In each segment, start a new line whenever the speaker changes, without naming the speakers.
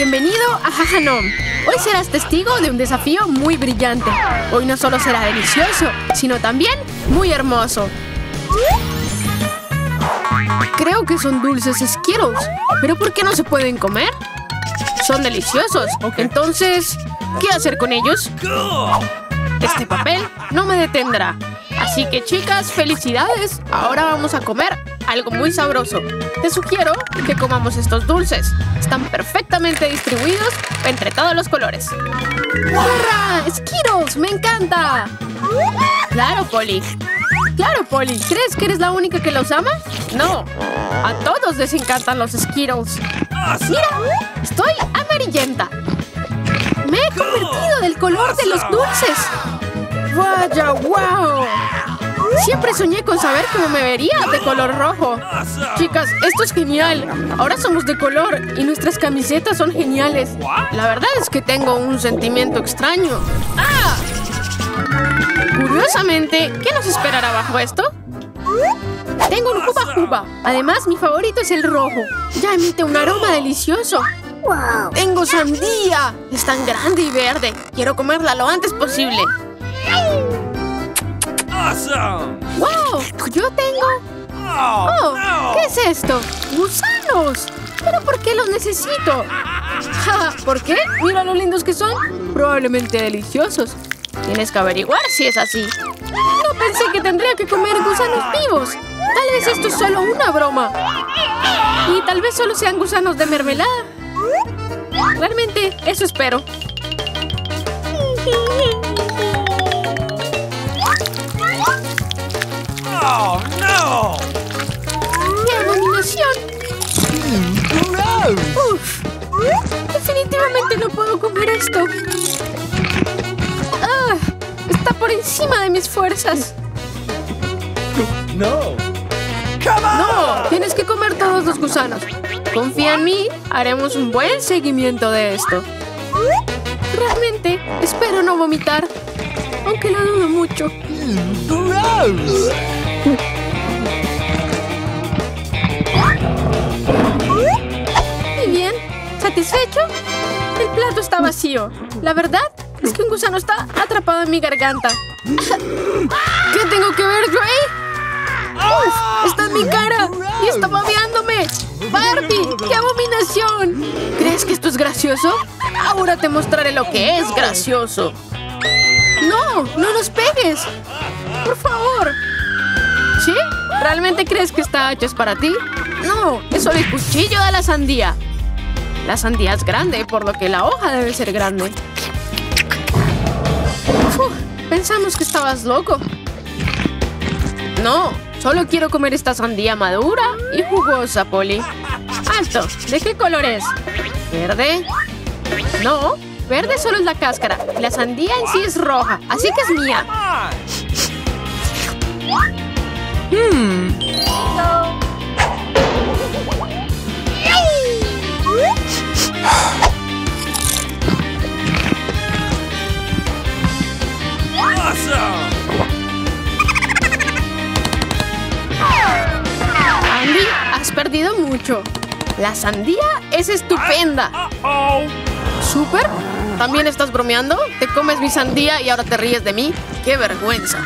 Bienvenido a Jajanom. Hoy serás testigo de un desafío muy brillante. Hoy no solo será delicioso, sino también muy hermoso. Creo que son dulces Skittles. ¿Pero por qué no se pueden comer? Son deliciosos. Entonces, ¿qué hacer con ellos? Este papel no me detendrá. Así que, chicas, felicidades. Ahora vamos a comer algo muy sabroso. Te sugiero que comamos estos dulces. Están perfectamente distribuidos entre todos los colores. ¡Hurra! ¡Skittles! ¡Me encanta! Claro, Polly. Claro, Polly. ¿Crees que eres la única que los ama? No. A todos les encantan los Skittles. Mira, estoy amarillenta. Me he convertido del color de los dulces. ¡Vaya, wow! Siempre soñé con saber cómo me vería de color rojo. Chicas, esto es genial. Ahora somos de color y nuestras camisetas son geniales. La verdad es que tengo un sentimiento extraño. ¡Ah! Curiosamente, ¿qué nos esperará bajo esto? Tengo un Hubba Hubba. Además, mi favorito es el rojo. Ya emite un aroma delicioso. ¡Tengo sandía! Es tan grande y verde. Quiero comerla lo antes posible. ¡Wow! ¡Yo tengo! ¡Oh! ¿Qué es esto? ¡Gusanos! ¿Pero por qué los necesito? ¡Ja! ¿Por qué? Mira lo lindos que son. Probablemente deliciosos. Tienes que averiguar si es así. No pensé que tendría que comer gusanos vivos. Tal vez esto es solo una broma. Y tal vez solo sean gusanos de mermelada. Realmente, eso espero.
¡Oh, no!
¡Qué abominación! ¡Uf! Definitivamente no puedo comer esto. ¡Ah! Está por encima de mis fuerzas.
¡No!
¡No! Tienes que comer todos los gusanos. Confía en mí. Haremos un buen seguimiento de esto. Realmente, espero no vomitar. Aunque lo dudo mucho. Muy bien. ¿Satisfecho? El plato está vacío. La verdad es que un gusano está atrapado en mi garganta. ¿Qué tengo que ver yo ahí? ¡Uf! ¡Está en mi cara! ¡Y está babeándome! ¡Barbie! ¡Qué abominación! ¿Crees que esto es gracioso? Ahora te mostraré lo que es gracioso. ¡No! ¡No nos pegues! ¡Por favor! ¿Sí? ¿Realmente crees que esta hacha es para ti? No, es solo el cuchillo de la sandía. La sandía es grande, por lo que la hoja debe ser grande. Pensamos que estabas loco. No, solo quiero comer esta sandía madura y jugosa, Polly. ¡Alto! ¿De qué color es? ¿Verde? No, verde solo es la cáscara. Y la sandía en sí es roja, así que es mía. Andy, has perdido mucho. La sandía es estupenda. ¿Súper? ¿También estás bromeando? ¿Te comes mi sandía y ahora te ríes de mí? ¡Qué vergüenza!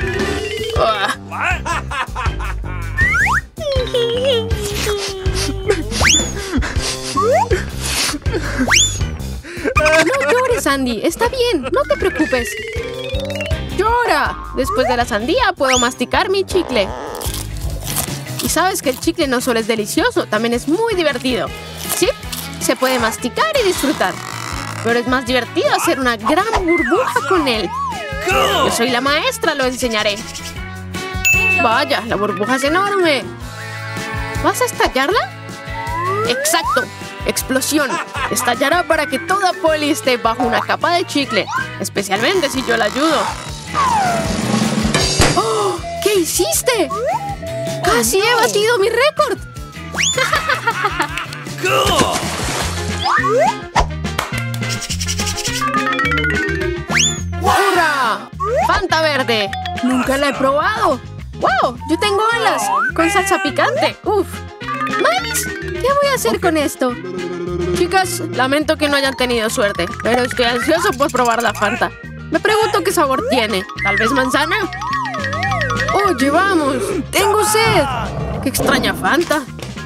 No llores, Andy. Está bien. No te preocupes. ¡Llora! Después de la sandía puedo masticar mi chicle. Y sabes que el chicle no solo es delicioso, también es muy divertido. Sí, se puede masticar y disfrutar. Pero es más divertido hacer una gran burbuja con él. Yo soy la maestra, lo enseñaré. Vaya, la burbuja es enorme. ¿Vas a estallarla? Exacto. Explosión. Estallará para que toda Polly esté bajo una capa de chicle. Especialmente si yo la ayudo. ¡Oh! ¿Qué hiciste? ¡Casi he batido mi récord! ¡Hurra! ¡Fanta verde! ¡Nunca la he probado! ¡Wow! Yo tengo alas con salsa picante. ¡Uf! ¡Maíz! ¿Qué voy a hacer con esto? Chicas, lamento que no hayan tenido suerte, pero estoy ansioso por probar la Fanta. Me pregunto qué sabor tiene. ¿Tal vez manzana? Oye, vamos. Tengo sed. Qué extraña Fanta.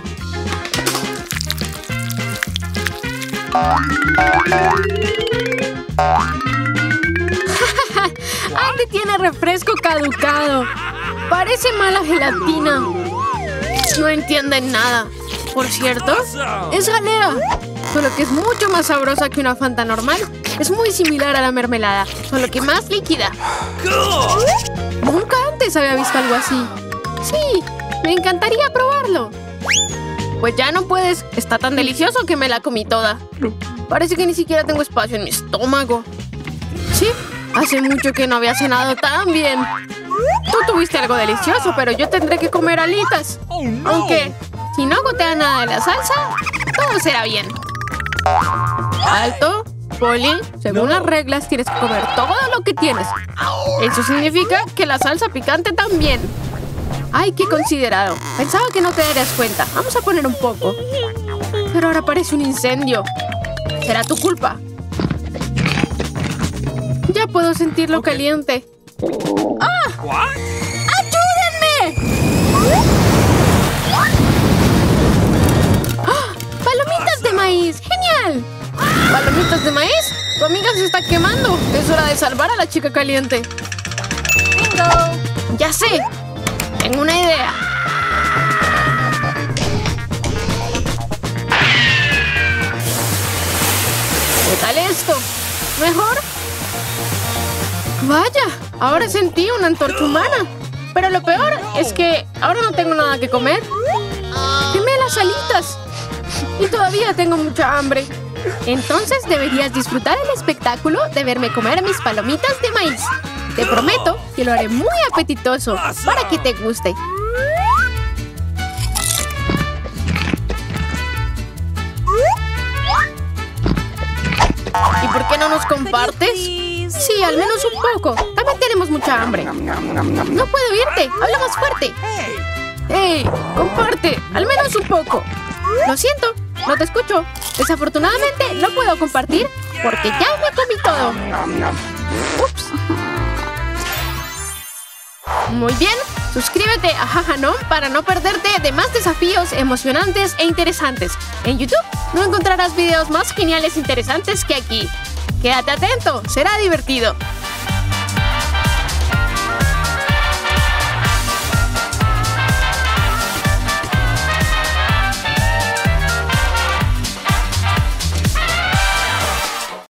Andy tiene refresco caducado. Parece mala gelatina. No entienden nada. Por cierto, es jalea. Solo que es mucho más sabrosa que una Fanta normal. Es muy similar a la mermelada, solo que más líquida. Nunca antes había visto algo así. Sí, me encantaría probarlo. Pues ya no puedes. Está tan delicioso que me la comí toda. Parece que ni siquiera tengo espacio en mi estómago. Sí, hace mucho que no había cenado tan bien. Tú tuviste algo delicioso, pero yo tendré que comer alitas. Aunque, si no gotea nada de la salsa, todo será bien. Alto, Polly. Según las reglas, tienes que comer todo lo que tienes. Eso significa que la salsa picante también. ¡Ay, qué considerado! Pensaba que no te darías cuenta. Vamos a poner un poco. Pero ahora parece un incendio. Será tu culpa. Ya puedo sentirlo caliente. ¡Ah! ¡Ayúdenme! ¡Ah! ¡Palomitas de maíz! ¡Genial! ¿Palomitas de maíz? Tu amiga se está quemando. Es hora de salvar a la chica caliente. ¡Bingo! ¡Ya sé! Tengo una idea. ¿Qué tal esto? ¿Mejor? Vaya, ahora sentí una antorcha humana. Pero lo peor es que ahora no tengo nada que comer. Quemé las alitas. Y todavía tengo mucha hambre. Entonces deberías disfrutar el espectáculo de verme comer mis palomitas de maíz. Te prometo que lo haré muy apetitoso para que te guste. ¿Y por qué no nos compartes? Sí, al menos un poco. También tenemos mucha hambre. No puedo oírte. Habla más fuerte. ¡Hey! Comparte. Al menos un poco. Lo siento. No te escucho. Desafortunadamente no puedo compartir porque ya me comí todo. Ups. Muy bien. Suscríbete a Jajanom para no perderte de más desafíos emocionantes e interesantes. En YouTube no encontrarás videos más geniales e interesantes que aquí. Quédate atento, será divertido.